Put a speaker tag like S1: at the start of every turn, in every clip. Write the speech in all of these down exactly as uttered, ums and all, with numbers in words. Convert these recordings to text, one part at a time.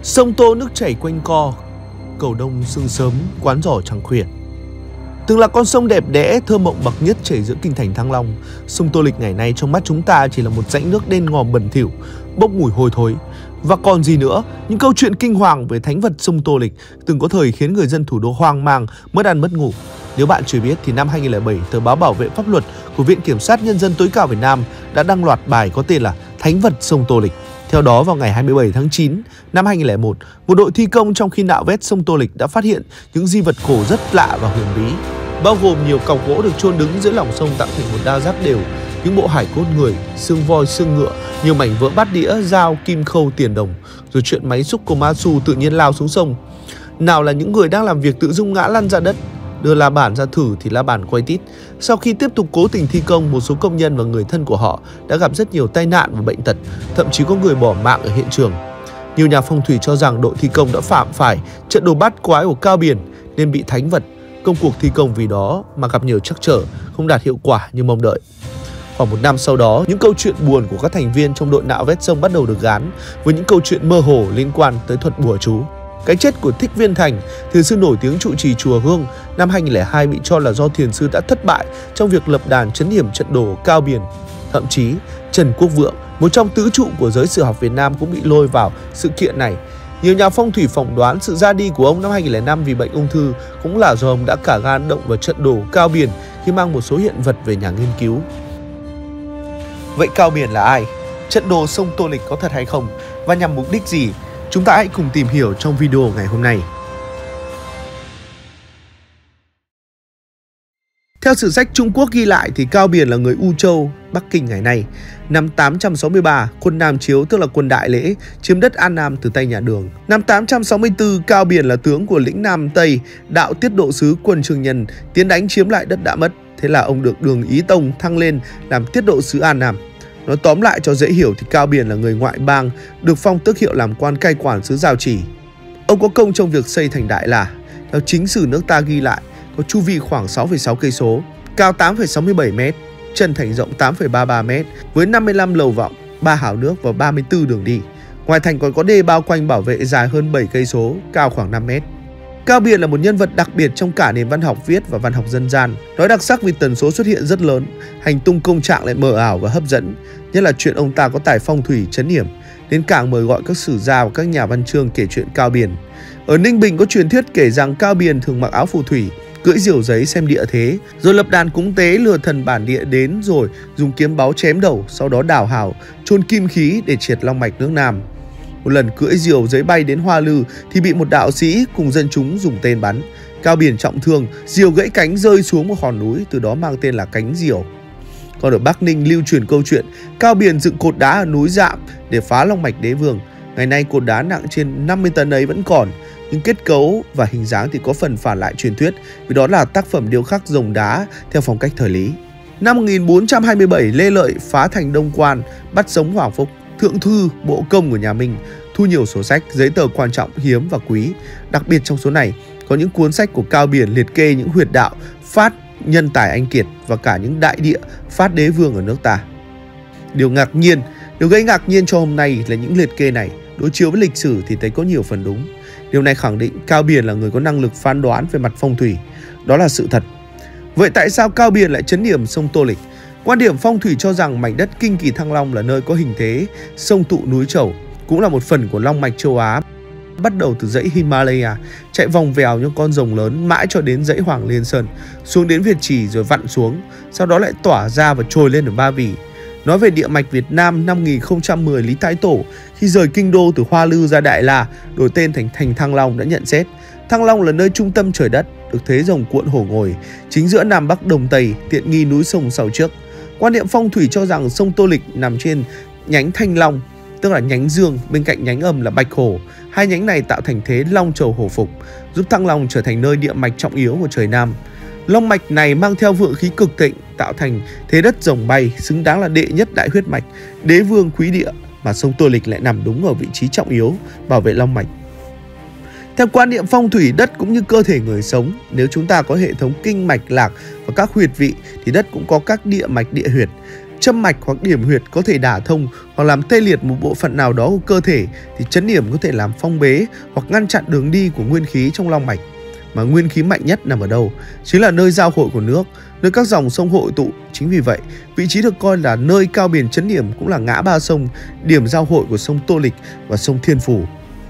S1: Sông Tô nước chảy quanh co, cầu đông sương sớm, quán giỏ trăng khuya. Từng là con sông đẹp đẽ, thơ mộng bậc nhất chảy giữa kinh thành Thăng Long, sông Tô Lịch ngày nay trong mắt chúng ta chỉ là một rãnh nước đen ngòm bẩn thỉu, bốc mùi hôi thối. Và còn gì nữa, những câu chuyện kinh hoàng về thánh vật sông Tô Lịch từng có thời khiến người dân thủ đô hoang mang, mất ăn mất ngủ. Nếu bạn chưa biết thì năm hai nghìn không trăm lẻ bảy, tờ báo Bảo vệ pháp luật của Viện Kiểm sát Nhân dân tối cao Việt Nam đã đăng loạt bài có tên là Thánh vật sông Tô Lịch. Theo đó, vào ngày hai mươi bảy tháng chín năm hai nghìn không trăm lẻ một, một đội thi công trong khi nạo vét sông Tô Lịch đã phát hiện những di vật cổ rất lạ và huyền bí, bao gồm nhiều cọc gỗ được chôn đứng giữa lòng sông tạo thành một đa giác đều, những bộ hài cốt người, xương voi, xương ngựa, nhiều mảnh vỡ bát đĩa, dao, kim khâu, tiền đồng, rồi chuyện máy xúc Komatsu tự nhiên lao xuống sông. Nào là những người đang làm việc tự dưng ngã lăn ra đất, đưa la bàn ra thử thì la bàn quay tít. Sau khi tiếp tục cố tình thi công, một số công nhân và người thân của họ đã gặp rất nhiều tai nạn và bệnh tật, thậm chí có người bỏ mạng ở hiện trường. Nhiều nhà phong thủy cho rằng đội thi công đã phạm phải trận đồ bát quái của Cao Biển nên bị thánh vật. Công cuộc thi công vì đó mà gặp nhiều trắc trở, không đạt hiệu quả như mong đợi. Khoảng một năm sau đó, những câu chuyện buồn của các thành viên trong đội nạo vét sông bắt đầu được gán với những câu chuyện mơ hồ liên quan tới thuật bùa chú. Cái chết của Thích Viên Thành, thiền sư nổi tiếng trụ trì chùa Hương năm hai nghìn không trăm lẻ hai bị cho là do thiền sư đã thất bại trong việc lập đàn trấn yểm trận đồ Cao Biển. Thậm chí, Trần Quốc Vượng, một trong tứ trụ của giới sử học Việt Nam cũng bị lôi vào sự kiện này. Nhiều nhà phong thủy phỏng đoán sự ra đi của ông năm hai nghìn không trăm lẻ năm vì bệnh ung thư cũng là do ông đã cả gan động vào trận đồ Cao Biển khi mang một số hiện vật về nhà nghiên cứu. Vậy Cao Biển là ai? Trận đồ sông Tô Lịch có thật hay không? Và nhằm mục đích gì? Chúng ta hãy cùng tìm hiểu trong video ngày hôm nay. Theo sử sách Trung Quốc ghi lại thì Cao Biển là người U Châu, Bắc Kinh ngày nay. Năm tám trăm sáu mươi ba, quân Nam Chiếu tức là quân Đại Lễ chiếm đất An Nam từ tay nhà Đường. Năm tám trăm sáu mươi tư, Cao Biển là tướng của lĩnh Nam Tây, đạo tiết độ sứ quân Trương Nhân tiến đánh chiếm lại đất đã mất. Thế là ông được Đường Ý Tông thăng lên làm tiết độ sứ An Nam. Nói tóm lại cho dễ hiểu thì Cao Biển là người ngoại bang, được phong tước hiệu làm quan cai quản xứ Giao Chỉ. Ông có công trong việc xây thành Đại La. Theo chính sử nước ta ghi lại, có chu vi khoảng sáu phẩy sáu cây số, cao tám phẩy sáu mươi bảy mét, chân thành rộng tám phẩy ba mươi ba mét, với năm mươi lăm lầu vọng, ba hào nước và ba mươi tư đường đi. Ngoài thành còn có đê bao quanh bảo vệ dài hơn bảy cây số, cao khoảng năm mét. Cao Biển là một nhân vật đặc biệt trong cả nền văn học viết và văn học dân gian. Nói đặc sắc vì tần số xuất hiện rất lớn, hành tung công trạng lại mờ ảo và hấp dẫn. Nhất là chuyện ông ta có tài phong thủy trấn yểm, đến càng mời gọi các sử gia và các nhà văn chương kể chuyện Cao Biển. Ở Ninh Bình có truyền thuyết kể rằng Cao Biển thường mặc áo phù thủy, cưỡi diều giấy xem địa thế, rồi lập đàn cúng tế lừa thần bản địa đến rồi dùng kiếm báu chém đầu, sau đó đào hào, chôn kim khí để triệt long mạch nước Nam. Một lần cưỡi diều giấy bay đến Hoa Lư thì bị một đạo sĩ cùng dân chúng dùng tên bắn. Cao Biển trọng thương, diều gãy cánh rơi xuống một hòn núi, từ đó mang tên là Cánh Diều. Còn ở Bắc Ninh lưu truyền câu chuyện Cao Biển dựng cột đá ở núi Dạm để phá long mạch đế vương. Ngày nay cột đá nặng trên năm mươi tấn ấy vẫn còn, nhưng kết cấu và hình dáng thì có phần phản lại truyền thuyết, vì đó là tác phẩm điêu khắc rồng đá theo phong cách thời Lý. Năm một nghìn bốn trăm hai mươi bảy, Lê Lợi phá thành Đông Quan, bắt sống Hoàng Phúc. Thượng thư bộ công của nhà Minh thu nhiều sổ sách, giấy tờ quan trọng, hiếm và quý. Đặc biệt trong số này có những cuốn sách của Cao Biển liệt kê những huyệt đạo phát nhân tài anh kiệt và cả những đại địa phát đế vương ở nước ta. Điều ngạc nhiên, điều gây ngạc nhiên cho hôm nay là những liệt kê này đối chiếu với lịch sử thì thấy có nhiều phần đúng. Điều này khẳng định Cao Biển là người có năng lực phán đoán về mặt phong thủy. Đó là sự thật. Vậy tại sao Cao Biển lại trấn yểm sông Tô Lịch? Quan điểm phong thủy cho rằng mảnh đất Kinh Kỳ Thăng Long là nơi có hình thế sông tụ núi Chầu, cũng là một phần của long mạch châu Á, bắt đầu từ dãy Himalaya, chạy vòng vèo như con rồng lớn mãi cho đến dãy Hoàng Liên Sơn, xuống đến Việt Trì rồi vặn xuống, sau đó lại tỏa ra và trồi lên ở Ba Vì. Nói về địa mạch Việt Nam, năm một nghìn không trăm mười, Lý Thái Tổ khi rời kinh đô từ Hoa Lư ra Đại La, đổi tên thành thành Thăng Long đã nhận xét Thăng Long là nơi trung tâm trời đất, được thế rồng cuộn hổ ngồi, chính giữa Nam Bắc Đông Tây, tiện nghi núi sông sau trước. Quan niệm phong thủy cho rằng sông Tô Lịch nằm trên nhánh Thanh Long, tức là nhánh dương, bên cạnh nhánh âm là Bạch Hổ. Hai nhánh này tạo thành thế Long Trầu Hổ Phục, giúp Thăng Long trở thành nơi địa mạch trọng yếu của trời Nam. Long mạch này mang theo vượng khí cực thịnh, tạo thành thế đất rồng bay, xứng đáng là đệ nhất đại huyết mạch, đế vương quý địa, mà sông Tô Lịch lại nằm đúng ở vị trí trọng yếu, bảo vệ long mạch. Theo quan niệm phong thủy, đất cũng như cơ thể người sống, nếu chúng ta có hệ thống kinh mạch lạc và các huyệt vị thì đất cũng có các địa mạch địa huyệt. châm mạch hoặc điểm huyệt có thể đả thông hoặc làm tê liệt một bộ phận nào đó của cơ thể, thì chấn điểm có thể làm phong bế hoặc ngăn chặn đường đi của nguyên khí trong long mạch. Mà nguyên khí mạnh nhất nằm ở đâu? Chính là nơi giao hội của nước, nơi các dòng sông hội tụ. Chính vì vậy, vị trí được coi là nơi Cao Biền chấn điểm cũng là ngã ba sông, điểm giao hội của sông Tô Lịch và sông Thiên Phủ.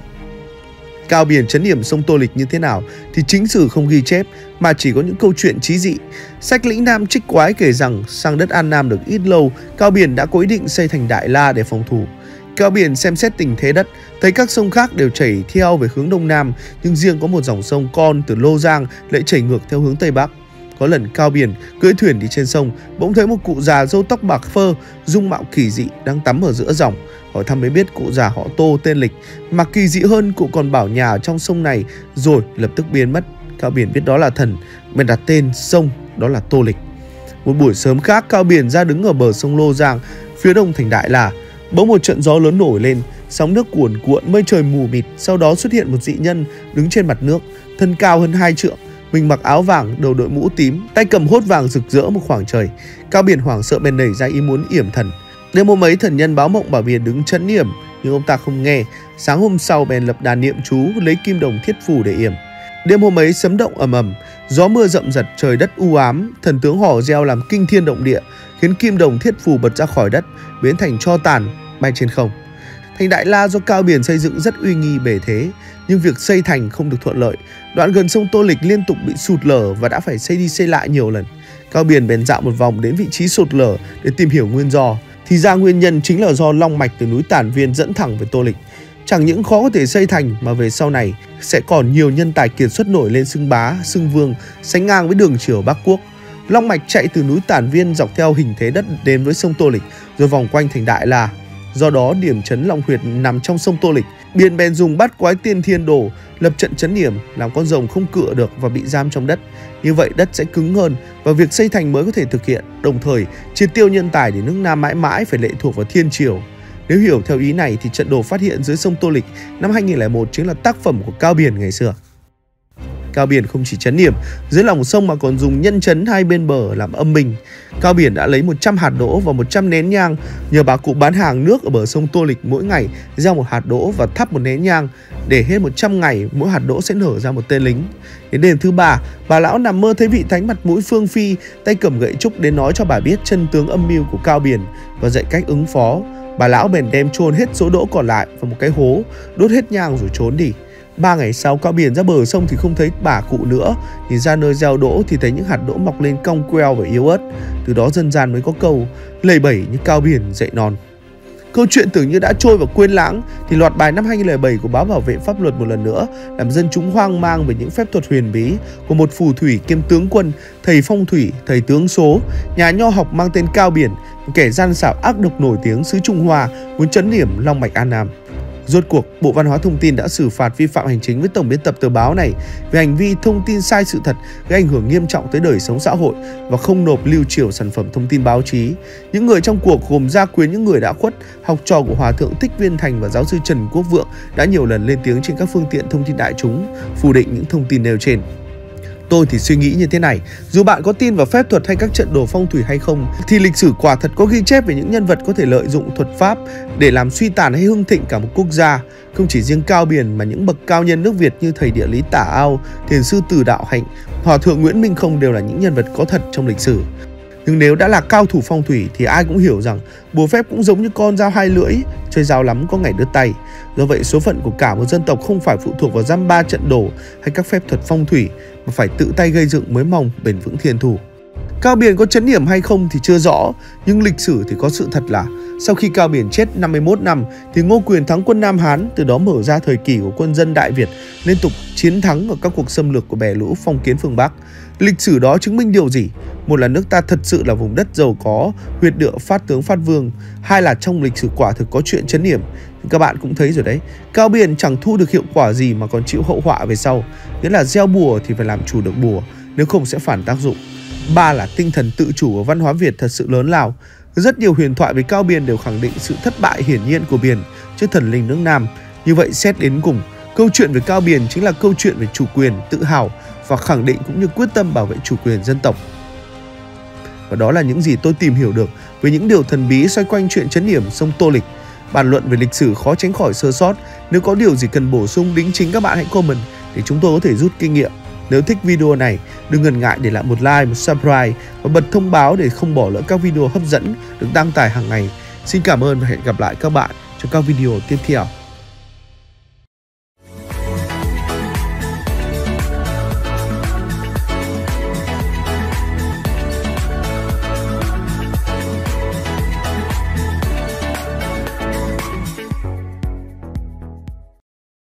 S1: Cao Biền chấn điểm sông Tô Lịch như thế nào thì chính sử không ghi chép, mà chỉ có những câu chuyện trí dị. Sách Lĩnh Nam Trích Quái kể rằng sang đất An Nam được ít lâu, Cao Biền đã có ý định xây thành Đại La để phòng thủ. Cao Biền xem xét tình thế đất, thấy các sông khác đều chảy theo về hướng đông nam, nhưng riêng có một dòng sông con từ Lô Giang lại chảy ngược theo hướng tây bắc. Có lần Cao Biền cưỡi thuyền đi trên sông, bỗng thấy một cụ già râu tóc bạc phơ, dung mạo kỳ dị đang tắm ở giữa dòng. Hỏi thăm mới biết cụ già họ Tô tên Lịch, mà kỳ dị hơn cụ còn bảo nhà ở trong sông này rồi lập tức biến mất. Cao Biền biết đó là thần, bèn đặt tên sông đó là Tô Lịch. Một buổi sớm khác, Cao Biền ra đứng ở bờ sông Lô Giang, phía đông thành Đại La. Bỗng một trận gió lớn nổi lên, sóng nước cuồn cuộn, mây trời mù mịt. Sau đó xuất hiện một dị nhân đứng trên mặt nước, thân cao hơn hai trượng, mình mặc áo vàng, đầu đội mũ tím, tay cầm hốt vàng rực rỡ một khoảng trời. Cao Biền hoảng sợ bèn nảy ra ý muốn yểm thần. Đêm hôm ấy thần nhân báo mộng bảo Biền đứng trấn yểm, nhưng ông ta không nghe. Sáng hôm sau bèn lập đàn niệm chú, lấy kim đồng thiết phủ để yểm. Đêm hôm ấy sấm động ầm ầm, gió mưa rậm rật, trời đất u ám, thần tướng hò reo làm kinh thiên động địa, khiến kim đồng thiết phủ bật ra khỏi đất, biến thành tro tàn bay trên không. Thành Đại La do Cao Biền xây dựng rất uy nghi bề thế, nhưng việc xây thành không được thuận lợi. Đoạn gần sông Tô Lịch liên tục bị sụt lở và đã phải xây đi xây lại nhiều lần. Cao Biền bèn dạo một vòng đến vị trí sụt lở để tìm hiểu nguyên do. Thì ra nguyên nhân chính là do long mạch từ núi Tản Viên dẫn thẳng về Tô Lịch. Chẳng những khó có thể xây thành mà về sau này sẽ còn nhiều nhân tài kiệt xuất nổi lên xưng bá, xưng vương, sánh ngang với đường triều Bắc Quốc. Long mạch chạy từ núi Tản Viên dọc theo hình thế đất đến với sông Tô Lịch, rồi vòng quanh thành Đại La. Do đó điểm trấn Long Huyệt nằm trong sông Tô Lịch. Biền bèn dùng bát quái tiên thiên đồ lập trận trấn điểm, làm con rồng không cựa được và bị giam trong đất. Như vậy đất sẽ cứng hơn và việc xây thành mới có thể thực hiện, đồng thời triệt tiêu nhân tài để nước Nam mãi mãi phải lệ thuộc vào thiên triều. Nếu hiểu theo ý này thì trận đồ phát hiện dưới sông Tô Lịch năm hai nghìn không trăm lẻ một chính là tác phẩm của Cao Biền ngày xưa. Cao Biền không chỉ trấn điểm dưới lòng sông mà còn dùng nhân trấn hai bên bờ làm âm minh. Cao Biền đã lấy một trăm hạt đỗ và một trăm nén nhang, nhờ bà cụ bán hàng nước ở bờ sông Tô Lịch mỗi ngày gieo một hạt đỗ và thắp một nén nhang, để hết một trăm ngày mỗi hạt đỗ sẽ nở ra một tên lính. Đến đêm thứ ba, bà lão nằm mơ thấy vị thánh mặt mũi phương phi, tay cầm gậy trúc đến nói cho bà biết chân tướng âm mưu của Cao Biền và dạy cách ứng phó. Bà lão bèn đem chôn hết số đỗ còn lại vào một cái hố, đốt hết nhang rồi trốn đi. Ba ngày sau, Cao Biền ra bờ sông thì không thấy bà cụ nữa, nhìn ra nơi gieo đỗ thì thấy những hạt đỗ mọc lên cong queo và yếu ớt. Từ đó dân gian mới có câu lầy bẩy như Cao Biền dậy non. Câu chuyện tưởng như đã trôi và quên lãng thì loạt bài năm hai nghìn không trăm lẻ bảy của báo Bảo Vệ Pháp Luật một lần nữa làm dân chúng hoang mang về những phép thuật huyền bí của một phù thủy kiêm tướng quân, thầy phong thủy, thầy tướng số, nhà nho học mang tên Cao Biền, kẻ gian xảo ác độc nổi tiếng xứ Trung Hoa, muốn trấn điểm long mạch An Nam. Rốt cuộc, Bộ Văn hóa Thông tin đã xử phạt vi phạm hành chính với tổng biên tập tờ báo này về hành vi thông tin sai sự thật, gây ảnh hưởng nghiêm trọng tới đời sống xã hội và không nộp lưu triểu sản phẩm thông tin báo chí. Những người trong cuộc gồm gia quyến những người đã khuất, học trò của Hòa thượng Thích Viên Thành và giáo sư Trần Quốc Vượng đã nhiều lần lên tiếng trên các phương tiện thông tin đại chúng, phủ định những thông tin nêu trên. Tôi thì suy nghĩ như thế này, dù bạn có tin vào phép thuật hay các trận đồ phong thủy hay không, thì lịch sử quả thật có ghi chép về những nhân vật có thể lợi dụng thuật pháp để làm suy tàn hay hưng thịnh cả một quốc gia. Không chỉ riêng Cao Biền mà những bậc cao nhân nước Việt như thầy địa lý Tả Ao, thiền sư Từ Đạo Hạnh, Hòa thượng Nguyễn Minh Không đều là những nhân vật có thật trong lịch sử. Nhưng nếu đã là cao thủ phong thủy thì ai cũng hiểu rằng bùa phép cũng giống như con dao hai lưỡi, chơi dao lắm có ngày đứt tay. Do vậy số phận của cả một dân tộc không phải phụ thuộc vào dăm ba trận đồ hay các phép thuật phong thủy, mà phải tự tay gây dựng mới mong bền vững thiên thủ. Cao Biền có trấn điểm hay không thì chưa rõ, nhưng lịch sử thì có sự thật là sau khi Cao Biền chết năm mươi mốt năm thì Ngô Quyền thắng quân Nam Hán, từ đó mở ra thời kỳ của quân dân Đại Việt liên tục chiến thắng ở các cuộc xâm lược của bè lũ phong kiến phương Bắc. Lịch sử đó chứng minh điều gì? Một là nước ta thật sự là vùng đất giàu có, huyệt địa phát tướng phát vương. Hai là trong lịch sử quả thực có chuyện trấn điểm. Các bạn cũng thấy rồi đấy, Cao Biền chẳng thu được hiệu quả gì mà còn chịu hậu họa về sau. Nghĩa là gieo bùa thì phải làm chủ được bùa, nếu không sẽ phản tác dụng. Ba là tinh thần tự chủ của văn hóa Việt thật sự lớn lao. Rất nhiều huyền thoại về Cao Biền đều khẳng định sự thất bại hiển nhiên của Biền trước thần linh nước Nam. Như vậy xét đến cùng, câu chuyện về Cao Biền chính là câu chuyện về chủ quyền, tự hào và khẳng định cũng như quyết tâm bảo vệ chủ quyền dân tộc. Và đó là những gì tôi tìm hiểu được với những điều thần bí xoay quanh chuyện trấn yểm sông Tô Lịch. Bàn luận về lịch sử khó tránh khỏi sơ sót. Nếu có điều gì cần bổ sung đính chính, các bạn hãy comment để chúng tôi có thể rút kinh nghiệm. Nếu thích video này, đừng ngần ngại để lại một like, một subscribe và bật thông báo để không bỏ lỡ các video hấp dẫn được đăng tải hàng ngày. Xin cảm ơn và hẹn gặp lại các bạn trong các video tiếp theo.